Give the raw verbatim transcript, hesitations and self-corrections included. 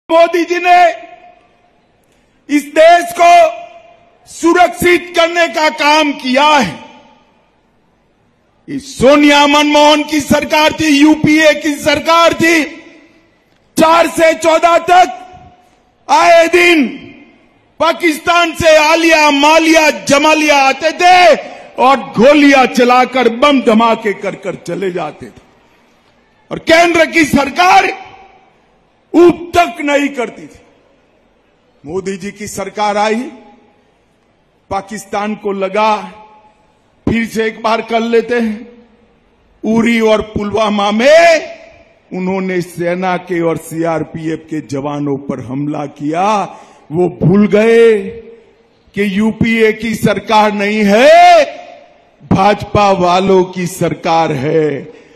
मोदी जी ने इस देश को सुरक्षित करने का काम किया है। इस सोनिया मनमोहन की सरकार थी, यूपीए की सरकार थी, चार से चौदह तक आए दिन पाकिस्तान से आलिया मालिया जमालिया आते थे और गोलियां चलाकर बम धमाके कर कर चले जाते थे और केंद्र की सरकार ऊप तक नहीं करती थी। मोदी जी की सरकार आई, पाकिस्तान को लगा फिर से एक बार कर लेते हैं। उरी और पुलवामा में उन्होंने सेना के और सीआरपीएफ के जवानों पर हमला किया। वो भूल गए कि यूपीए की सरकार नहीं है, भाजपा वालों की सरकार है।